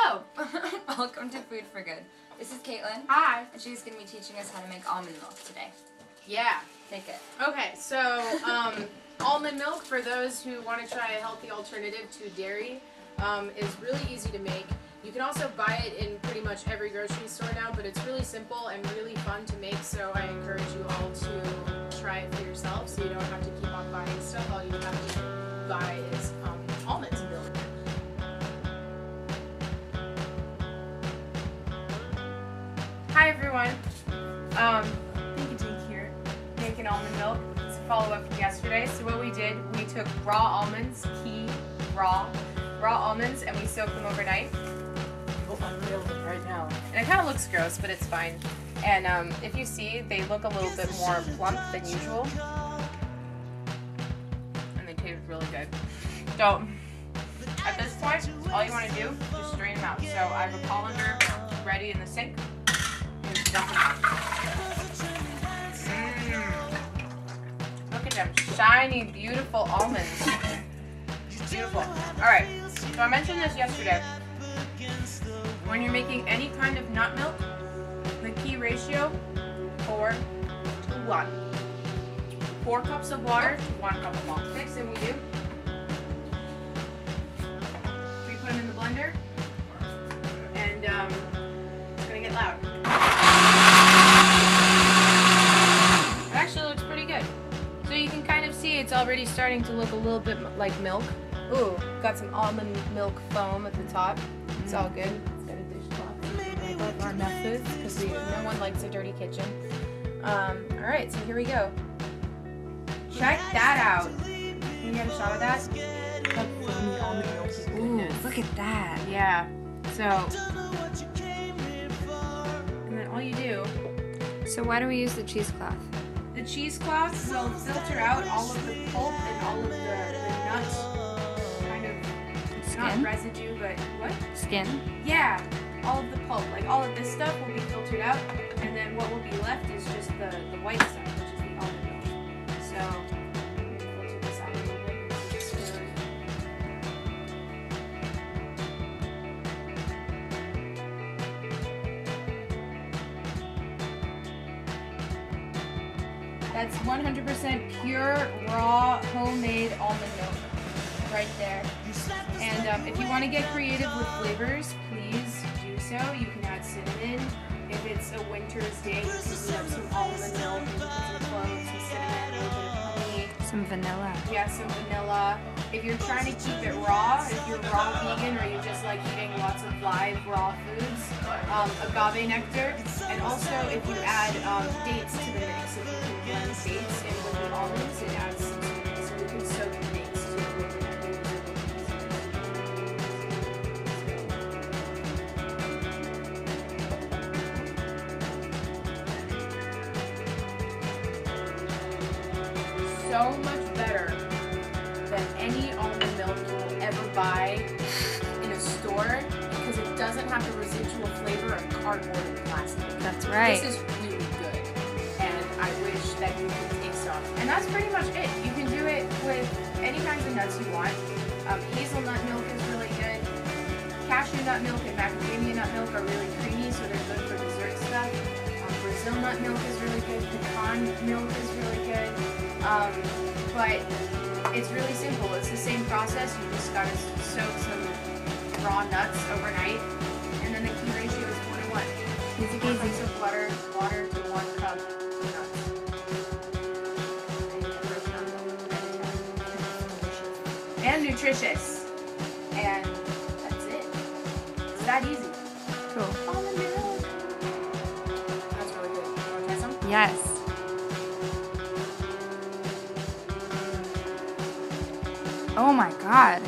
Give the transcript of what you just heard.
Hello! Welcome to Food for Good. This is Caitlin. Hi. And she's going to be teaching us how to make almond milk today. Yeah. Take it. Okay, so almond milk, for those who want to try a healthy alternative to dairy, is really easy to make. You can also buy it in pretty much every grocery store now, but it's really simple and really fun to make, so I encourage you all to try it for yourself so you don't have to keep on buying stuff. All you have to buy is almond milk. Hi everyone, Binkadink here, making almond milk. It's a follow-up from yesterday. So what we did, we took raw almonds, raw almonds, and we soaked them overnight. Oh, I'm feeling it right now. And it kind of looks gross, but it's fine. And if you see, they look a little bit more plump than usual. And they taste really good. So, at this point, all you want to do is strain them out. So I have a colander ready in the sink. Just dump them out. Look at them, shiny, beautiful almonds. Beautiful. Alright, so I mentioned this yesterday. When you're making any kind of nut milk, the key ratio, 4 to 1. 4 cups of water to 1 cup of milk. Okay, so we do. We put them in the blender, and it's gonna get loud. It actually looks pretty good. So you can kind of see it's already starting to look a little bit like milk. Ooh, got some almond milk foam at the top. It's all good. It's got a dishcloth. I love our messes because no one likes a dirty kitchen. Alright, so here we go. Check that out. Can you get a shot of that? Ooh, look at that. Yeah. So, and then all you do. So why do we use the cheesecloth? The cheesecloth will filter out all of the pulp and all of the nuts. Not residue, but what? Skin? Yeah, all of the pulp, like all of this stuff will be filtered out, and then what will be left is just the white stuff, which is the almond milk. So, I'm going to filter this out a little bit. That's 100% pure, raw, homemade almond milk. Right there. And if you want to get creative with flavors, please do so. You can add cinnamon. If it's a winter's day, you can put up some almond milk, you can put some cloves, some cinnamon, a little bit of honey. Some vanilla. Yeah, some vanilla. If you're trying to keep it raw, if you're raw vegan or you just like eating lots of live raw foods, agave nectar. And also if you add dates to the mix, if you can blend dates in with the almonds, it adds some sweetness. So you can soak the dates too. So much better than any almond milk you will ever buy in a store because it doesn't have the residual flavor of cardboard and plastic. That's right. This is really good, and I wish that you could taste some. And that's pretty much it. You can do it with any kinds of nuts you want. Hazelnut milk is really good. Cashew nut milk and macadamia nut milk are really creamy, so they're good for dessert stuff. Brazil nut milk is really good. Pecan milk is really good. But it's really simple. It's the same process. You just gotta soak some raw nuts overnight, and then the key ratio is 4 to 1. Easy 4 peasy. cups of water to 1 cup of nuts. And nutritious. And that's it. It's that easy. Cool. Almond milk. That's really good. You wanna try some? Yes. Oh my god.